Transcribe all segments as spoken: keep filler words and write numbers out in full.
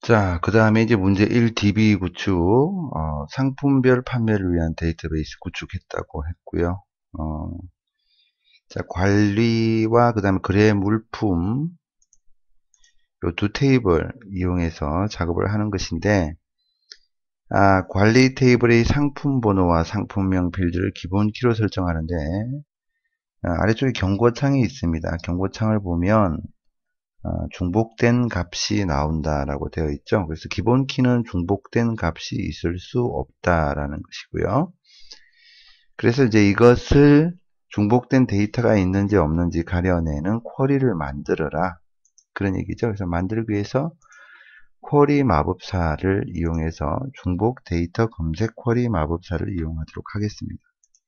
자, 그 다음에 이제 문제 일 디비 구축, 어, 상품별 판매를 위한 데이터베이스 구축했다고 했고요. 어, 자, 관리와 그 다음에 거래 물품, 요 두 테이블 이용해서 작업을 하는 것인데, 아, 관리 테이블의 상품 번호와 상품명 필드를 기본 키로 설정하는데, 아, 아래쪽에 경고창이 있습니다. 경고창을 보면, 어, 중복된 값이 나온다라고 되어 있죠. 그래서 기본 키는 중복된 값이 있을 수 없다라는 것이고요. 그래서 이제 이것을 중복된 데이터가 있는지 없는지 가려내는 쿼리를 만들어라. 그런 얘기죠. 그래서 만들기 위해서 쿼리 마법사를 이용해서 중복 데이터 검색 쿼리 마법사를 이용하도록 하겠습니다.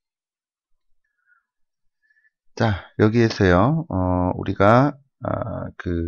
자, 여기에서요, 어, 우리가, 어, 그,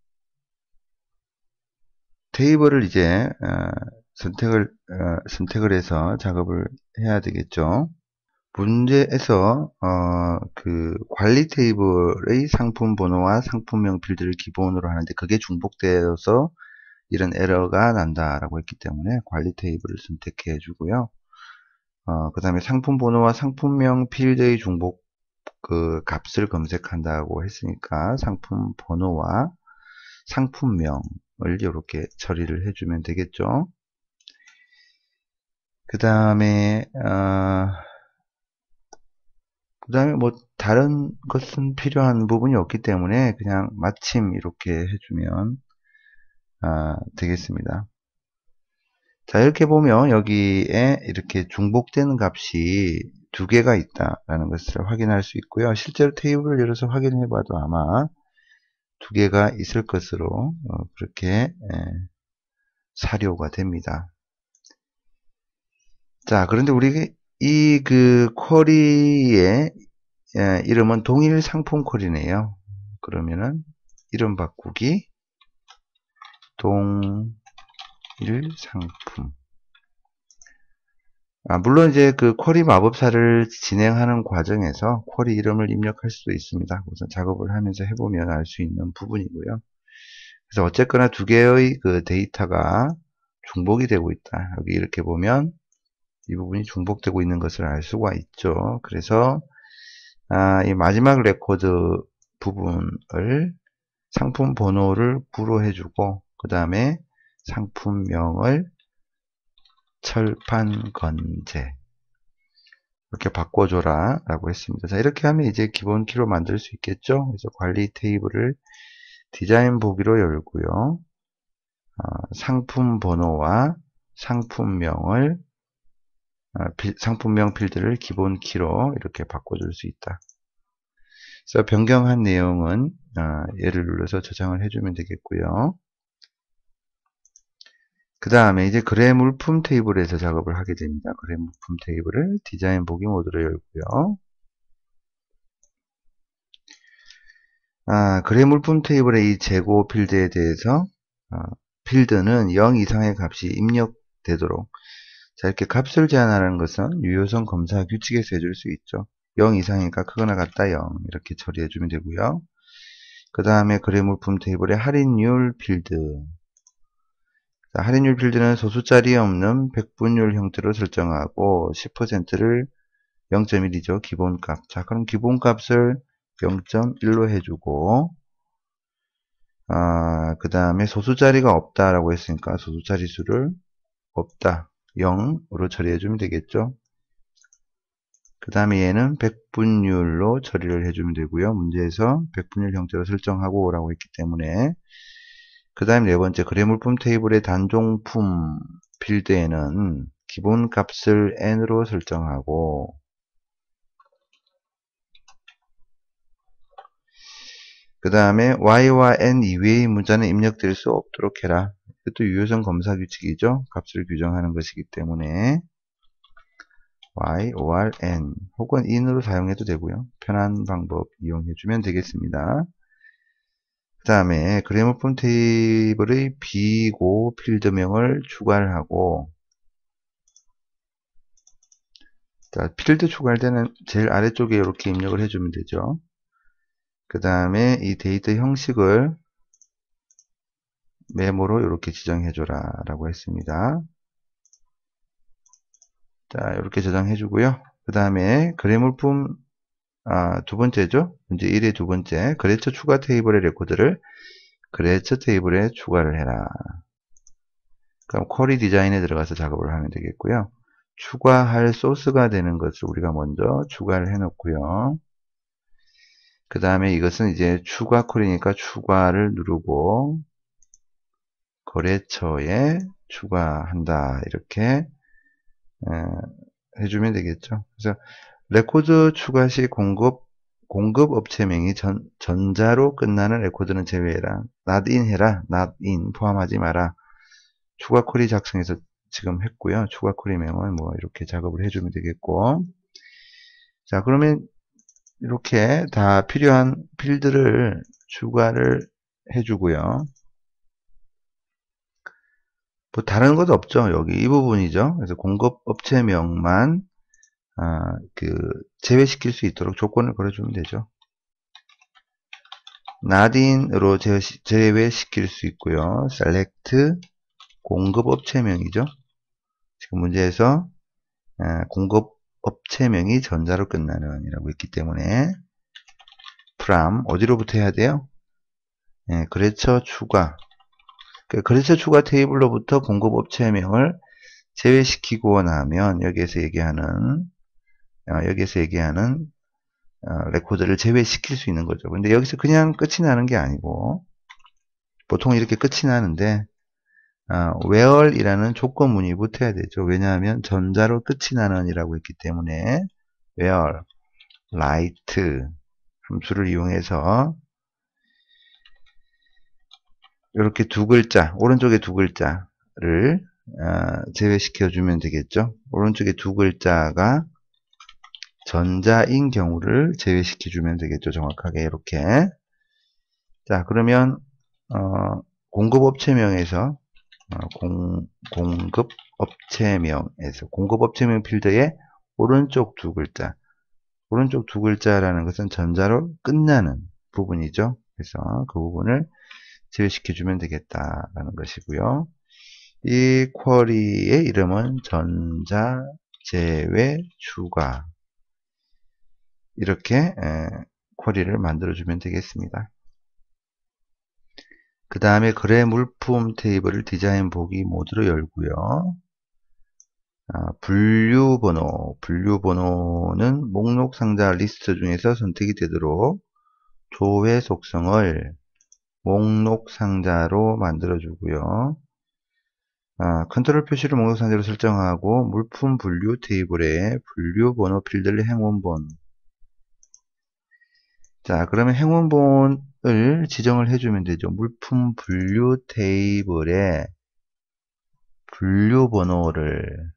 테이블을 이제 어, 선택을 어, 선택을 해서 작업을 해야 되겠죠. 문제에서 어, 그 관리 테이블의 상품 번호와 상품명 필드를 기본으로 하는데 그게 중복되어서 이런 에러가 난다라고 했기 때문에 관리 테이블을 선택해 주고요. 어, 그 다음에 상품 번호와 상품명 필드의 중복 그 값을 검색한다고 했으니까 상품 번호와 상품명을 이렇게 처리를 해주면 되겠죠. 그 다음에 어, 그 다음에 뭐 다른 것은 필요한 부분이 없기 때문에 그냥 마침 이렇게 해주면 아, 되겠습니다. 자, 이렇게 보면 여기에 이렇게 중복되는 값이 두 개가 있다라는 것을 확인할 수 있고요. 실제로 테이블을 열어서 확인해 봐도 아마 두 개가 있을 것으로 어, 그렇게 에, 사료가 됩니다. 자, 그런데 우리 이 그 쿼리의 예, 이름은 동일 상품 쿼리네요. 그러면은 이름 바꾸기 동일 상품. 아, 물론 이제 그 쿼리 마법사를 진행하는 과정에서 쿼리 이름을 입력할 수도 있습니다. 우선 작업을 하면서 해보면 알 수 있는 부분이고요. 그래서 어쨌거나 두 개의 그 데이터가 중복이 되고 있다. 여기 이렇게 보면 이 부분이 중복되고 있는 것을 알 수가 있죠. 그래서 아, 이 마지막 레코드 부분을 상품 번호를 구로 해주고 그 다음에 상품명을 철판건재 이렇게 바꿔줘라 라고 했습니다. 자, 이렇게 하면 이제 기본 키로 만들 수 있겠죠. 그래서 관리 테이블을 디자인 보기로 열고요. 어, 상품 번호와 상품명을 어, 필, 상품명 필드를 기본 키로 이렇게 바꿔줄 수 있다. 그래서 변경한 내용은 어, 얘를 눌러서 저장을 해주면 되겠고요. 그 다음에 이제 거래 물품 테이블에서 작업을 하게 됩니다. 거래 물품 테이블을 디자인 보기 모드로 열고요. 아, 거래 물품 테이블의 이 재고 필드에 대해서 어, 필드는 영 이상의 값이 입력되도록 자, 이렇게 값을 제한하는 것은 유효성 검사 규칙에서 해줄 수 있죠. 영 이상이니까 크거나 같다 영 이렇게 처리해주면 되고요. 그 다음에 거래 물품 테이블의 할인율 필드 자, 할인율 필드는 소수자리 없는 백분율 형태로 설정하고 십 퍼센트를 영 점 일이죠. 기본값. 자, 그럼 기본값을 영 점 일로 해주고, 아, 그 다음에 소수자리가 없다라고 했으니까 소수자리 수를 없다. 영으로 처리해주면 되겠죠. 그 다음에 얘는 백분율로 처리를 해주면 되고요. 문제에서 백분율 형태로 설정하고 라고 했기 때문에 그 다음에 네 번째 거래물품 테이블의 단종품 필드에는 기본값을 n으로 설정하고 그 다음에 y와 n 이외의 문자는 입력될 수 없도록 해라. 이것도 유효성 검사 규칙이죠. 값을 규정하는 것이기 때문에 y, or, n 혹은 in으로 사용해도 되고요. 편한 방법 이용해주면 되겠습니다. 그 다음에 그래모폰 테이블의 비고 필드명을 추가를 하고 자, 필드 추가할 때는 제일 아래쪽에 이렇게 입력을 해주면 되죠. 그 다음에 이 데이터 형식을 메모로 이렇게 지정해줘라 라고 했습니다. 자, 이렇게 저장해주고요. 그 다음에 거래물품 아, 두 번째죠. 문제 일의 두 번째. 거래처 추가 테이블의 레코드를 거래처 테이블에 추가를 해라. 그럼 쿼리 디자인에 들어가서 작업을 하면 되겠고요. 추가할 소스가 되는 것을 우리가 먼저 추가를 해 놓고요. 그 다음에 이것은 이제 추가 쿼리니까 추가를 누르고 거래처에 추가한다. 이렇게 해주면 되겠죠. 그래서 레코드 추가 시 공급 공급 업체명이 전, 전자로 끝나는 레코드는 제외해라. not in 해라. not in 포함하지 마라. 추가 쿼리 작성해서 지금 했고요. 추가 쿼리명은 뭐 이렇게 작업을 해주면 되겠고. 자, 그러면 이렇게 다 필요한 필드를 추가를 해주고요. 뭐 다른 것 없죠. 여기 이 부분이죠. 그래서 공급 업체명만 아, 그 제외시킬 수 있도록 조건을 걸어주면 되죠. not in으로 제외시킬 수 있고요. select 공급 업체명이죠. 지금 문제에서 아, 공급 업체명이 전자로 끝나는 이라고 했기 때문에 from 어디로부터 해야 돼요? 네, 거래처 추가 그 거래처 추가 테이블로부터 공급 업체명을 제외시키고 나면 여기에서 얘기하는 어, 여기에서 얘기하는 어, 레코드를 제외시킬 수 있는 거죠. 근데 여기서 그냥 끝이 나는 게 아니고 보통 이렇게 끝이 나는데 어, where이라는 조건문이 붙어야 되죠. 왜냐하면 전자로 끝이 나는 이라고 했기 때문에 where write 함수를 이용해서 이렇게 두 글자 오른쪽에 두 글자를 어, 제외시켜 주면 되겠죠. 오른쪽에 두 글자가 전자인 경우를 제외시켜 주면 되겠죠. 정확하게 이렇게. 자, 그러면 어, 공급업체명에서 어, 공, 공급업체명에서 공급업체명 필드의 오른쪽 두 글자 오른쪽 두 글자라는 것은 전자로 끝나는 부분이죠. 그래서 그 부분을 제외시켜 주면 되겠다라는 것이고요. 이 쿼리의 이름은 전자 제외 추가 이렇게 에, 쿼리를 만들어 주면 되겠습니다. 그 다음에 거래 물품 테이블을 디자인 보기 모드로 열고요. 아, 분류 번호, 분류 번호는 목록 상자 리스트 중에서 선택이 되도록 조회 속성을 목록 상자로 만들어 주고요. 아, 컨트롤 표시를 목록 상자로 설정하고 물품 분류 테이블에 분류 번호 필드를 행원본 자, 그러면 행원본을 지정을 해주면 되죠. 물품 분류 테이블에 분류 번호를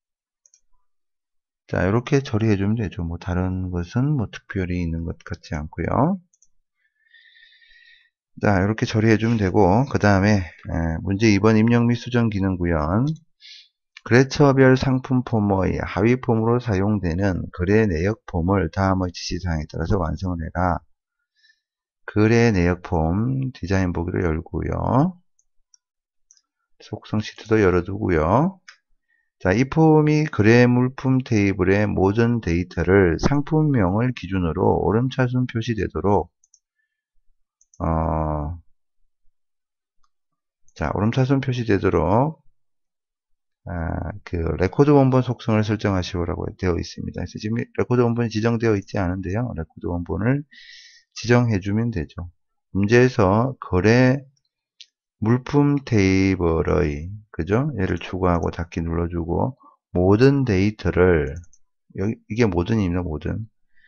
자, 이렇게 처리해주면 되죠. 뭐 다른 것은 뭐 특별히 있는 것 같지 않고요. 자, 이렇게 처리해주면 되고 그 다음에 문제 이 번 입력 및 수정 기능 구현 거래처별 상품 폼의 하위 폼으로 사용되는 거래 내역 폼을 다음의 지시사항에 따라서 완성을 해라. 거래 내역 폼 디자인 보기로 열고요. 속성 시트도 열어두고요. 자, 이 폼이 거래 물품 테이블의 모든 데이터를 상품명을 기준으로 오름차순 표시되도록 어, 자, 오름차순 표시되도록 아, 그 레코드 원본 속성을 설정하시오라고 되어 있습니다. 그래서 지금 레코드 원본이 지정되어 있지 않은데요. 레코드 원본을 지정해주면 되죠. 문제에서 거래 물품 테이블의 그죠? 얘를 추가하고 닫기 눌러주고 모든 데이터를 여기 이게 모든입니다. 모든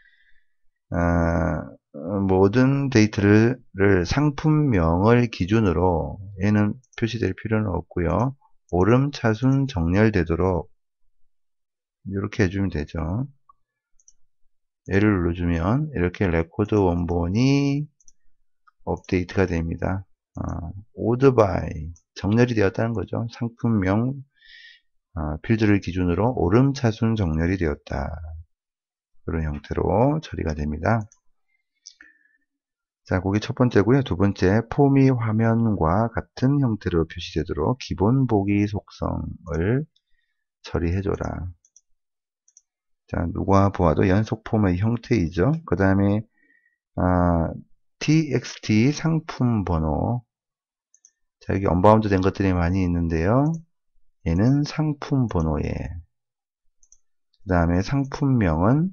아, 모든 데이터를 상품명을 기준으로 얘는 표시될 필요는 없고요. 오름차순 정렬되도록 이렇게 해주면 되죠. 얘를 눌러주면 이렇게 레코드 원본이 업데이트가 됩니다. 아, ordered by 정렬이 되었다는 거죠. 상품명 아, 필드를 기준으로 오름차순 정렬이 되었다. 이런 형태로 처리가 됩니다. 자, 그게 첫 번째고요. 두 번째, 폼이 화면과 같은 형태로 표시되도록 기본 보기 속성을 처리해줘라. 자, 누가 보아도 연속 폼의 형태이죠. 그 다음에 아, txt 상품 번호. 자, 여기 언바운드 된 것들이 많이 있는데요. 얘는 상품 번호에. 그 다음에 상품명은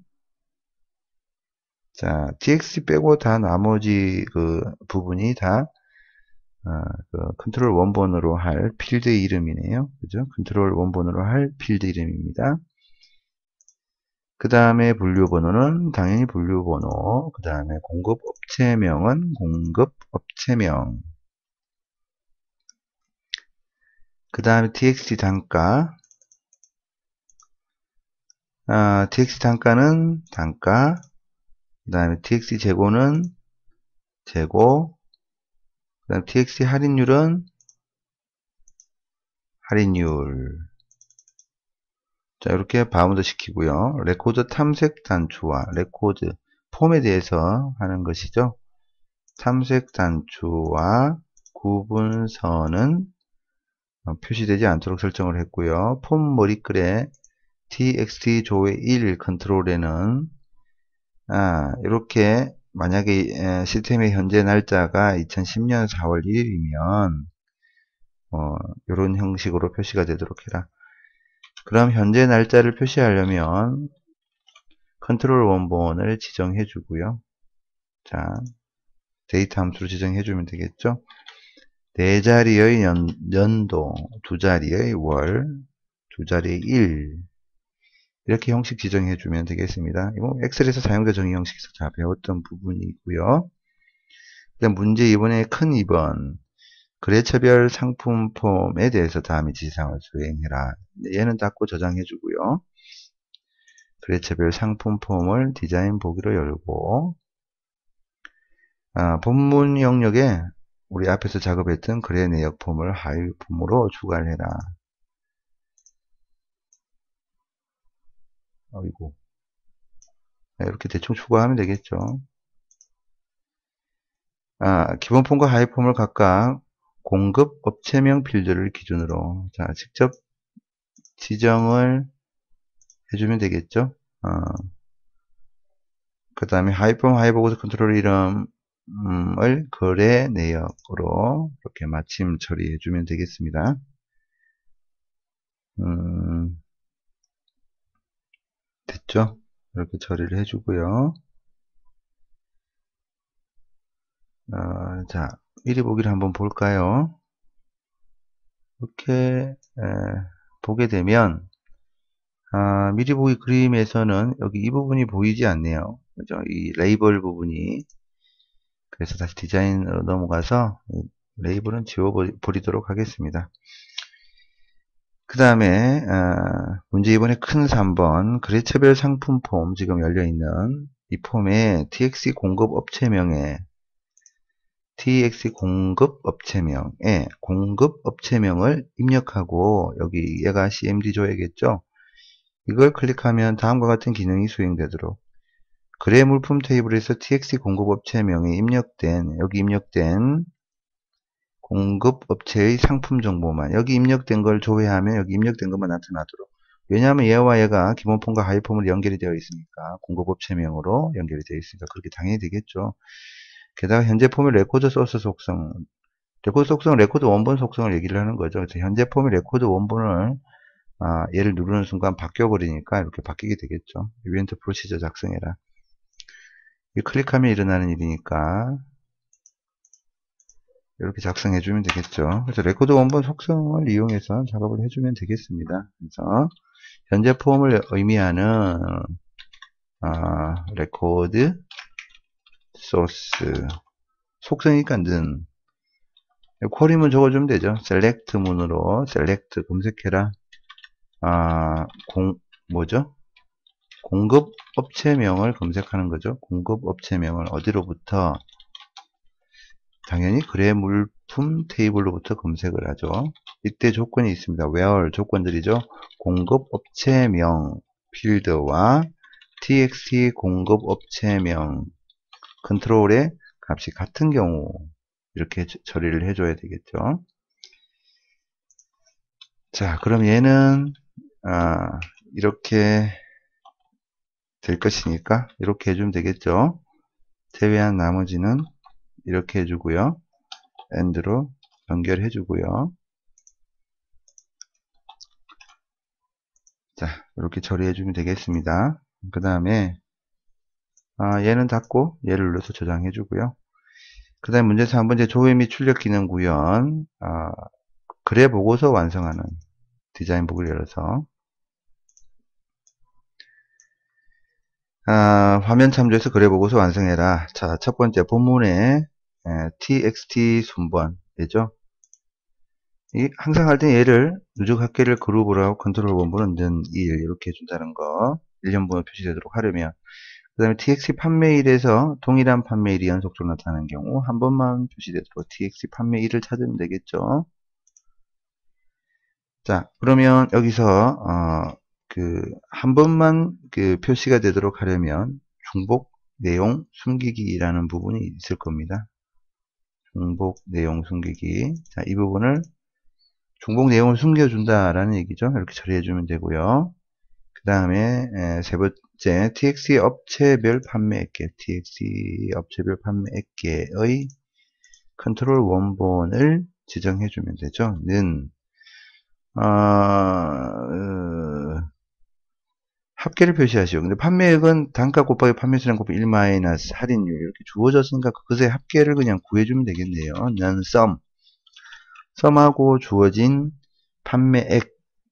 자, txt 빼고 다 나머지 그 부분이 다 아, 그 컨트롤 원본으로 할 필드 이름이네요. 그죠? 컨트롤 원본으로 할 필드 이름입니다. 그 다음에 분류 번호는 당연히 분류 번호. 그 다음에 공급 업체명은 공급 업체명. 그 다음에 txt 단가. 아, txt 단가는 단가. 그 다음에 txt 재고는 재고. 그 다음에 txt 할인율은 할인율. 자, 이렇게 바운드 시키고요. 레코드 탐색 단추와 레코드 폼에 대해서 하는 것이죠. 탐색 단추와 구분선은 표시되지 않도록 설정을 했고요. 폼 머리글에 txt 조회 일 컨트롤에는 아, 이렇게 만약에 시스템의 현재 날짜가 이천십 년 사월 일일이면 어, 이런 형식으로 표시가 되도록 해라. 그럼 현재 날짜를 표시하려면 컨트롤 원본을 지정해 주고요. 자, 데이터 함수로 지정해 주면 되겠죠. 네 자리의 연, 연도, 두 자리의 월, 두 자리의 일 이렇게 형식 지정해 주면 되겠습니다. 이거 엑셀에서 사용자 정의 형식에서 다 배웠던 부분이고요. 그다음 문제 이 번에 큰 이 번 거래처별 상품 폼에 대해서 다음의 지시사항을 수행해라. 얘는 닫고 저장해 주고요. 거래처별 상품 폼을 디자인 보기로 열고 아, 본문 영역에 우리 앞에서 작업했던 거래 내역 폼을 하위 폼으로 추가를 해라. 어이구. 이렇게 대충 추가하면 되겠죠. 아, 기본 폼과 하위 폼을 각각 공급 업체명 필드를 기준으로 자, 직접 지정을 해주면 되겠죠. 어, 그 다음에 하위 폼, 하위 보고서 컨트롤 이름을 거래 내역으로 이렇게 마침 처리해주면 되겠습니다. 음, 됐죠? 이렇게 처리를 해주고요. 어, 자, 미리 보기를 한번 볼까요? 이렇게 에, 보게 되면 아, 미리 보기 그림에서는 여기 이 부분이 보이지 않네요. 그죠? 이 레이블 부분이. 그래서 다시 디자인으로 넘어가서 레이블은 지워버리도록 하겠습니다. 그 다음에 아, 문제 이 번에 큰 삼 번 거래처별 상품 폼 지금 열려있는 이 폼에 txt 공급 업체명에 txt 공급 업체명에 공급 업체명을 입력하고 여기 얘가 씨엠디 줘야겠죠. 이걸 클릭하면 다음과 같은 기능이 수행되도록 거래 물품 테이블에서 txt 공급 업체명에 입력된 여기 입력된 공급 업체의 상품 정보만 여기 입력된 걸 조회하면 여기 입력된 것만 나타나도록 왜냐하면 얘와 얘가 기본 폼과 하위 폼으로 연결이 되어 있으니까 공급 업체명으로 연결이 되어 있으니까 그렇게 당연히 되겠죠. 게다가 현재 폼의 레코드 소스 속성 레코드 속성은 레코드 원본 속성을 얘기를 하는 거죠. 그래서 현재 폼의 레코드 원본을 아, 얘를 누르는 순간 바뀌어 버리니까 이렇게 바뀌게 되겠죠. 이벤트 프로시저 작성해라. 이 클릭하면 일어나는 일이니까 이렇게 작성해 주면 되겠죠. 그래서 레코드 원본 속성을 이용해서 작업을 해주면 되겠습니다. 그래서 현재 폼을 의미하는 아, 레코드 소스 속성이니까 는 쿼리문 적어주면 되죠. 셀렉트 문으로 셀렉트 검색해라. 아, 공 뭐죠? 공급 업체명을 검색하는 거죠. 공급 업체명을 어디로부터? 당연히 거래 물품 테이블로부터 검색을 하죠. 이때 조건이 있습니다. where 조건들이죠. 공급 업체명 필드와 txt 공급 업체명 컨트롤에 값이 같은 경우 이렇게 처리를 해줘야 되겠죠. 자, 그럼 얘는 아, 이렇게 될 것이니까 이렇게 해주면 되겠죠. 제외한 나머지는 이렇게 해주고요. AND로 연결해주고요. 자, 이렇게 처리해주면 되겠습니다. 그 다음에 아, 얘는 닫고 얘를 눌러서 저장해주고요. 그 다음에 문제 삼 번째 조회 및 출력 기능 구현 아, 그래 보고서 완성하는 디자인북을 열어서 아, 화면 참조해서 그래 보고서 완성해라. 자, 첫 번째 본문에 에, txt 순번 얘죠. 이 항상 할 때 얘를 누적 합계를 그룹으로 하고 컨트롤 원본은 는 일 이렇게 해준다는 거 일 년번호 표시되도록 하려면 그 다음에 txt 판매일에서 동일한 판매일이 연속적으로 나타나는 경우 한 번만 표시되도록 txt 판매일을 찾으면 되겠죠. 자, 그러면 여기서 어, 그 한 번만 그 표시가 되도록 하려면 중복 내용 숨기기라는 부분이 있을 겁니다. 중복 내용 숨기기. 자, 이 부분을 중복 내용을 숨겨준다라는 얘기죠. 이렇게 처리해주면 되고요. 그 다음에 세 번째 txt 업체별 판매액계 txt 업체별 판매액계의 컨트롤 원본을 지정해주면 되죠. 는 어, 어, 합계를 표시하시오. 근데 판매액은 단가 곱하기 판매수량 곱하기 일 마이너스 할인율 이렇게 주어졌으니까 그것의 합계를 그냥 구해주면 되겠네요. 는 sum 썸하고 주어진 판매액의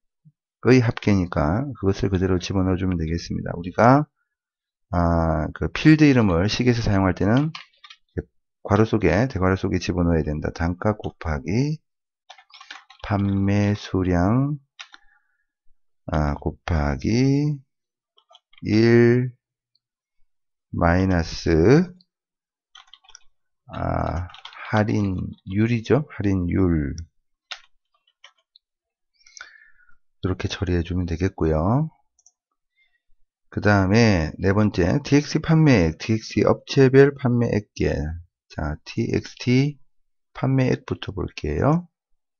합계니까 그것을 그대로 집어넣어주면 되겠습니다. 우리가 아, 그 필드 이름을 식에서 사용할 때는 괄호 속에 대괄호 속에 집어넣어야 된다. 단가 곱하기 판매 수량 아, 곱하기 일 마이너스 아, 할인율이죠. 할인율 이렇게 처리해주면 되겠고요. 그 다음에 네 번째 txt 판매액, txt 업체별 판매액계. 자, txt 판매액부터 볼게요.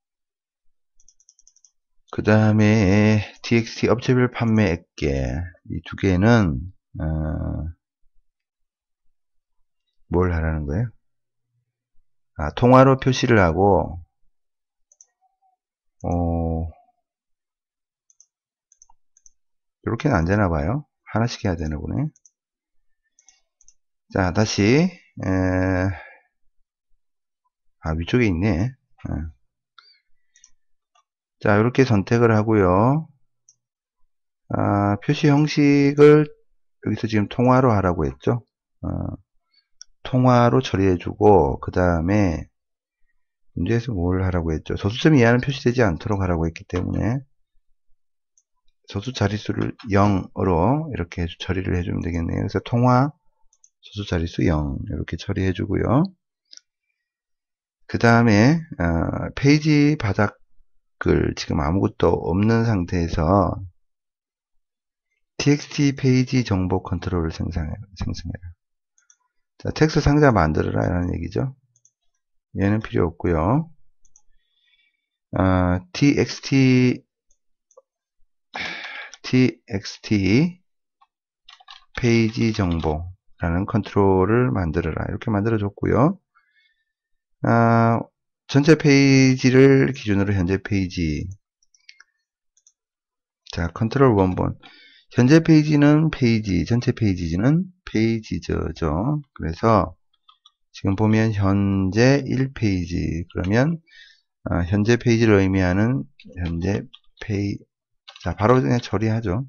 그 다음에 txt 업체별 판매액계 이 두 개는 어, 뭘 하라는 거예요? 아, 통화로 표시를 하고 어, 이렇게는 안 되나 봐요. 하나씩 해야 되나 보네. 자, 다시 에, 아, 위쪽에 있네. 에. 자, 이렇게 선택을 하고요. 아, 표시 형식을 여기서 지금 통화로 하라고 했죠. 어, 통화로 처리해주고 그 다음에 문제에서 뭘 하라고 했죠. 소수점 이하는 표시되지 않도록 하라고 했기 때문에 소수 자릿수를 영으로 이렇게 처리를 해주면 되겠네요. 그래서 통화 소수 자릿수 영 이렇게 처리해주고요. 그 다음에 어, 페이지 바닥글 지금 아무것도 없는 상태에서 txt 페이지 정보 컨트롤을 생성해, 생성해라. 자, 텍스트 상자 만들어라 라는 얘기죠. 얘는 필요 없고요. 어, txt txt 페이지 정보라는 컨트롤을 만들어라 이렇게 만들어 줬고요. 아, 전체 페이지를 기준으로 현재 페이지 자 컨트롤 원본 현재 페이지는 페이지 전체 페이지는 페이지저죠. 그래서 지금 보면 현재 일 페이지 그러면 아, 현재 페이지를 의미하는 현재 페이 자 바로 그냥 처리하죠.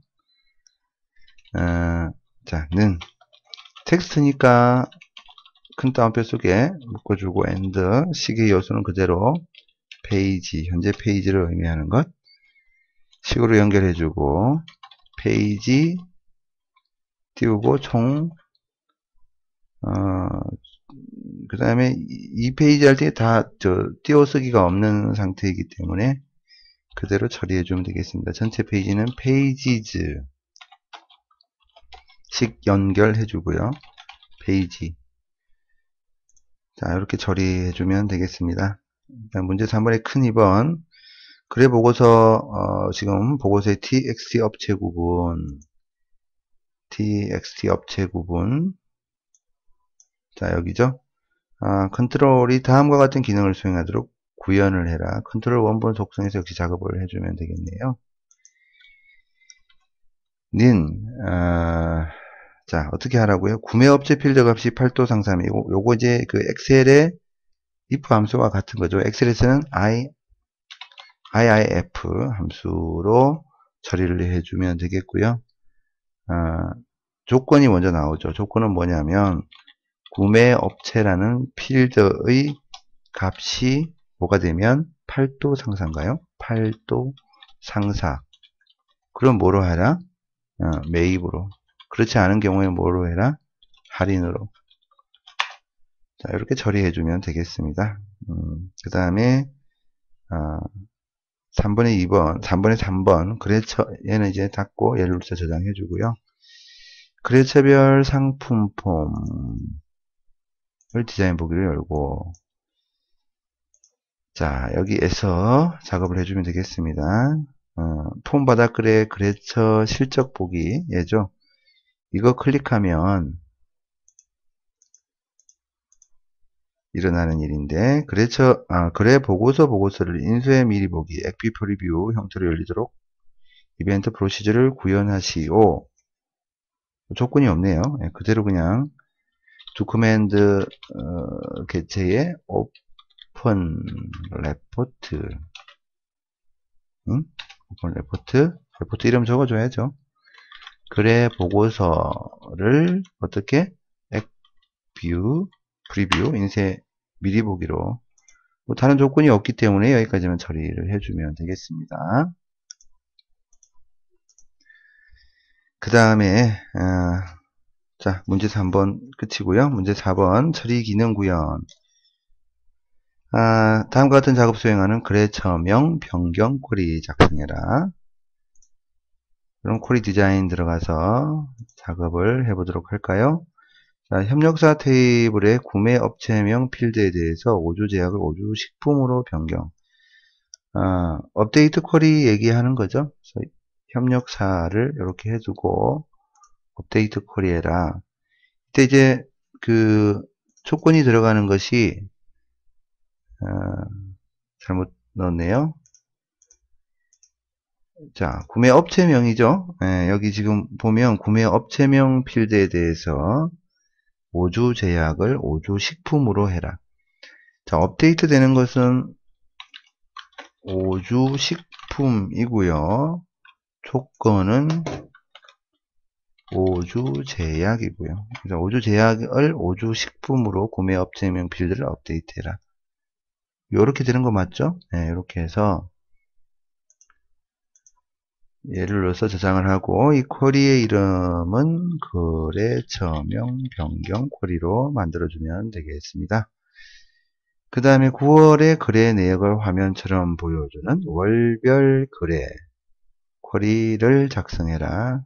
어, 자, 는 텍스트니까 큰 따옴표 속에 묶어주고 and 식의 요소는 그대로 페이지 현재 페이지를 의미하는 것 식으로 연결해주고 페이지 띄우고 총 어, 그 다음에 이 페이지 할 때 다 저 띄워쓰기가 없는 상태이기 때문에 그대로 처리해주면 되겠습니다. 전체 페이지는 페이지즈 식 연결해주고요. 페이지 자, 이렇게 처리해주면 되겠습니다. 문제 삼 번의 큰 이 번. 그래 보고서, 어, 지금 보고서의 txt 업체 구분. txt 업체 구분. 자, 여기죠. 아, 컨트롤이 다음과 같은 기능을 수행하도록 구현을 해라. 컨트롤 원본 속성에서 역시 작업을 해주면 되겠네요. 닌, 아, 자, 어떻게 하라고요? 구매 업체 필드 값이 팔 도 상삼이고, 요거 이제 그 엑셀의 if 함수와 같은 거죠. 엑셀에서는 i, iif 함수로 처리를 해주면 되겠고요. 아, 조건이 먼저 나오죠. 조건은 뭐냐면, 구매 업체라는 필드의 값이 뭐가 되면 팔 도 상사인가요? 팔 도 상사. 그럼 뭐로 해라? 어, 매입으로. 그렇지 않은 경우에 뭐로 해라? 할인으로. 자, 이렇게 처리해주면 되겠습니다. 음, 그 다음에, 어, 삼 번에 이 번, 삼 번에 삼 번. 그래처, 얘는 이제 닫고 얘를 눌러서 저장해주고요. 그래처별 상품 폼을 디자인 보기를 열고, 자, 여기에서 작업을 해주면 되겠습니다. 어, 폼 바닥글의 그래처 실적 보기, 얘죠. 이거 클릭하면 일어나는 일인데, 그래처, 아, 그래 보고서 보고서를 인쇄 미리 보기, 액비포 리뷰 형태로 열리도록 이벤트 프로시저를 구현하시오. 조건이 없네요. 예, 그대로 그냥 두 커맨드 어, 개체에 오픈 레포트, 응? 오픈 레포트, 레포트 이름 적어줘야죠. 그래 보고서를 어떻게 액뷰 프리뷰 인쇄 미리 보기로, 뭐 다른 조건이 없기 때문에 여기까지만 처리를 해주면 되겠습니다. 그 다음에 어, 자, 문제 삼 번 끝이고요. 문제 사 번 처리 기능 구현. 아, 다음과 같은 작업 수행하는 그래처명 변경 쿼리 작성해라. 그럼 쿼리 디자인 들어가서 작업을 해보도록 할까요? 자, 협력사 테이블의 구매 업체명 필드에 대해서 오주 제약을 오주 식품으로 변경. 아, 업데이트 쿼리 얘기하는 거죠. 그래서 협력사를 이렇게 해두고 업데이트 쿼리 해라. 이때 이제 그 조건이 들어가는 것이 어, 잘못 넣었네요. 자, 구매 업체명이죠. 예, 여기 지금 보면 구매 업체명 필드에 대해서 오주 제약을 오주 식품으로 해라. 자, 업데이트 되는 것은 오주 식품이고요. 조건은 오주 제약이고요. 그래서 오주 제약을 오주 식품으로 구매 업체명 필드를 업데이트해라. 요렇게 되는 거 맞죠? 네, 이렇게 해서 예를 들어서 저장을 하고, 이 쿼리의 이름은 거래처명 변경 쿼리로 만들어주면 되겠습니다. 그 다음에 구월의 거래 내역을 화면처럼 보여주는 월별 거래 쿼리를 작성해라.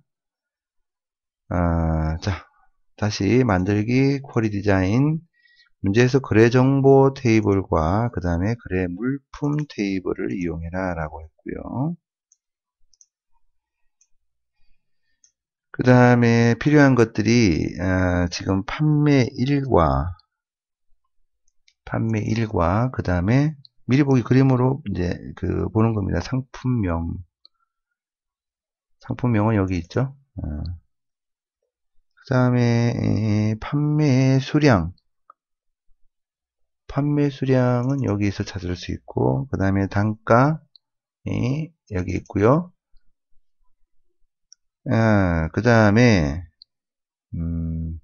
아, 자, 다시 만들기 쿼리 디자인. 문제에서 거래 정보 테이블과 그 다음에 거래 물품 테이블을 이용해라 라고 했고요. 그 다음에 필요한 것들이 어, 지금 판매일과 판매일과 그 다음에 미리 보기 그림으로 이제 그 보는 겁니다. 상품명, 상품명은 여기 있죠. 어. 그 다음에 판매 수량, 판매 수량은 여기서 찾을 수 있고, 그 다음에 단가 여기 있고요. 아, 그 다음에 음,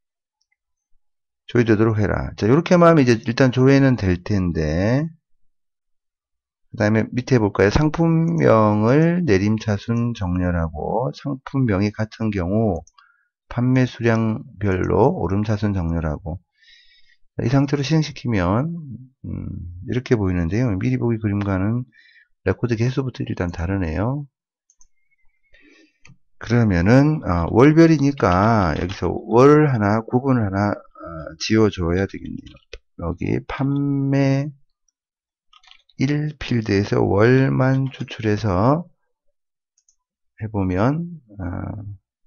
조회되도록 해라. 자, 이렇게만 하면 이제 일단 조회는 될 텐데, 그 다음에 밑에 볼까요? 상품명을 내림차순 정렬하고, 상품명이 같은 경우 판매 수량별로 오름차순 정렬하고, 이 상태로 실행시키면 음, 이렇게 보이는데요. 미리 보기 그림과는 레코드 개수부터 일단 다르네요. 그러면은 어, 월별이니까 여기서 월 하나, 구분 하나 어, 지워줘야 되겠네요. 여기 판매 일 필드에서 월만 추출해서 해보면, 어,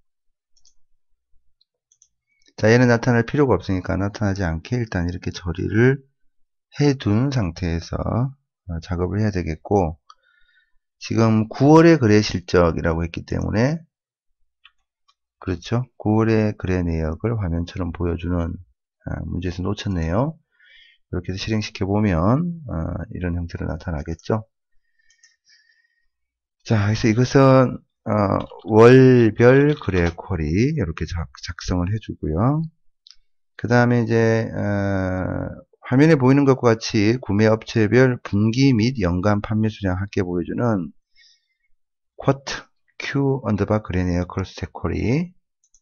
자, 얘는 나타날 필요가 없으니까 나타나지 않게 일단 이렇게 처리를 해둔 상태에서 어, 작업을 해야 되겠고, 지금 구월의 거래 실적이라고 했기 때문에, 그렇죠? 구월의 거래 내역을 화면처럼 보여주는 어, 문제에서 놓쳤네요. 이렇게 해서 실행시켜 보면 어, 이런 형태로 나타나겠죠. 자, 그래서 이것은 어, 월별 거래 쿼리 이렇게 작, 작성을 해주고요. 그 다음에 이제 어, 화면에 보이는 것과 같이 구매 업체별 분기 및 연간 판매 수량 함께 보여주는 쿼트 Q 언더바 거래 내역 크로스텍 쿼리.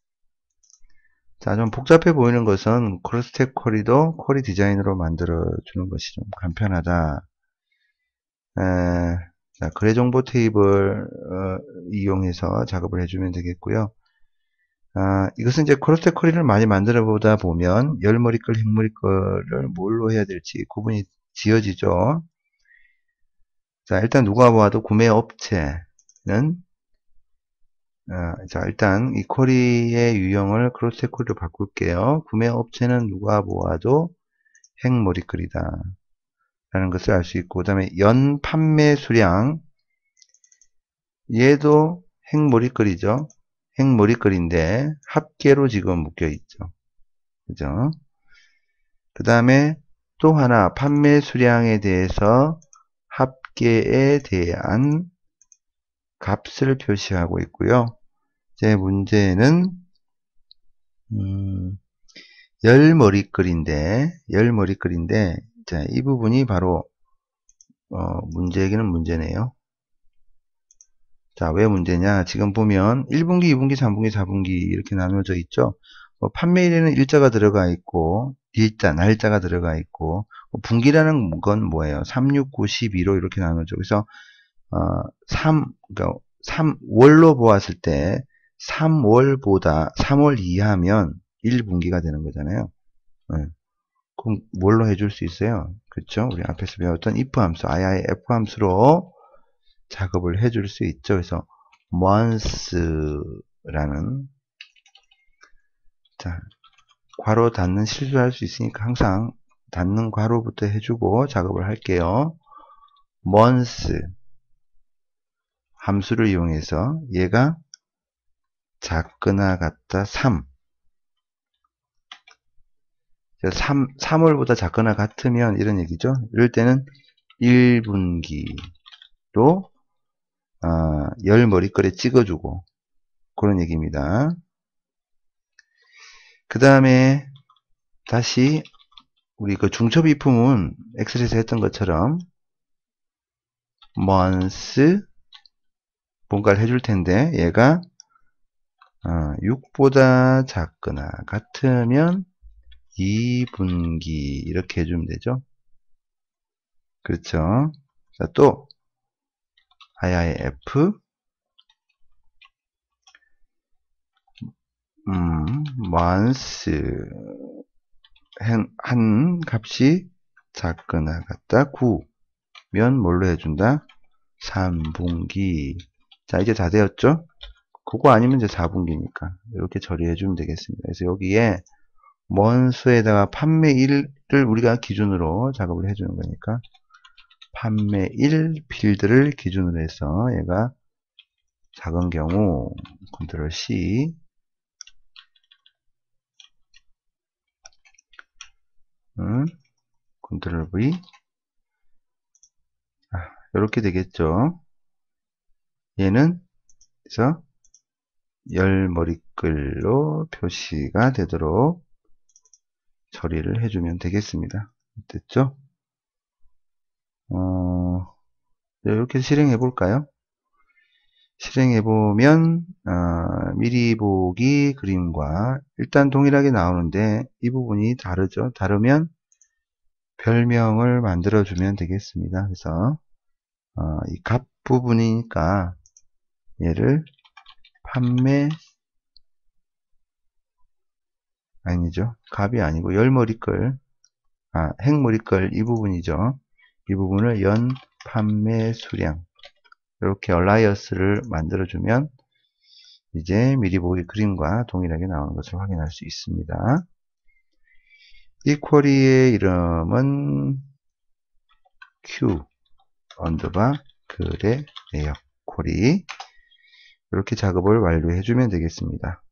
자, 좀 복잡해 보이는 것은 크로스텍 쿼리도 쿼리 디자인으로 만들어 주는 것이 좀 간편하다. 에, 자, 거래 정보 테이블 어, 이용해서 작업을 해주면 되겠고요. 아, 이것은 이제 크로스텍 쿼리를 많이 만들어 보다 보면 열머리글, 핵머리글을 뭘로 해야 될지 구분이 지어지죠. 자, 일단 누가 보아도 구매 업체는 어, 자, 일단 이 쿼리의 유형을 크로스텍 쿼리로 바꿀게요. 구매 업체는 누가 보아도 핵머리글이다 라는 것을 알 수 있고, 그 다음에 연 판매 수량, 얘도 핵머리글이죠. 핵머리글인데 합계로 지금 묶여 있죠. 그죠? 그 다음에 또 하나 판매 수량에 대해서 합계에 대한 값을 표시하고 있고요. 제 문제는 음, 열머리글인데 열머리글인데 자, 이 부분이 바로 어, 문제이기는 문제네요. 자, 왜 문제냐? 지금 보면 일 분기, 이 분기, 삼 분기, 사 분기 이렇게 나눠져 있죠. 뭐 판매일에는 일자가 들어가 있고 일자, 날짜가 들어가 있고 뭐 분기라는 건 뭐예요? 삼, 육, 구, 십이로 이렇게 나누죠. 그래서 어, 삼, 그러니까 삼 월로 보았을 때 삼월보다 삼월 이하면 일 분기가 되는 거잖아요. 네. 그럼 뭘로 해줄 수 있어요? 그렇죠? 우리 앞에서 배웠던 if 함수, if 함수로 작업을 해줄 수 있죠. 그래서 months라는 자, 괄호 닫는 실수할 수 있으니까 항상 닫는 괄호부터 해주고 작업을 할게요. months 함수를 이용해서 얘가 작거나 같다 삼. 삼, 삼월보다 작거나 같으면 이런 얘기죠. 이럴 때는 일 분기로 어, 열 머리글에 찍어주고 그런 얘기입니다. 그 다음에 다시 우리 그 중첩 이품은 엑셀에서 했던 것처럼 months 뭔가를 해줄 텐데 얘가 어, 육보다 작거나 같으면 이 분기 이렇게 해주면 되죠. 그렇죠. 자, 또 if 음, months 한, 한 값이 작거나 같다 구면 뭘로 해준다? 삼 분기. 자, 이제 다 되었죠? 그거 아니면 이제 사 분기니까 이렇게 처리해주면 되겠습니다. 그래서 여기에 먼 수에다가 판매일을 우리가 기준으로 작업을 해주는 거니까 판매일 필드를 기준으로 해서 얘가 작은 경우 컨트롤 C 음, 컨트롤 V 아, 이렇게 되겠죠. 얘는 그래서 열머리글로 표시가 되도록 처리를 해주면 되겠습니다. 됐죠? 어, 이렇게 실행해 볼까요? 실행해 보면 어, 미리 보기 그림과 일단 동일하게 나오는데 이 부분이 다르죠. 다르면 별명을 만들어 주면 되겠습니다. 그래서 어, 이 값 부분이니까 얘를 판매 아니죠. 값이 아니고 열머리글 아, 핵물이끌 이 부분이죠. 이 부분을 연 판매 수량 이렇게 얼라이어스를 만들어주면 이제 미리 보기 그림과 동일하게 나오는 것을 확인할 수 있습니다. 이 쿼리의 이름은 q 언더바 그래예요. 쿼리 이렇게 작업을 완료해 주면 되겠습니다.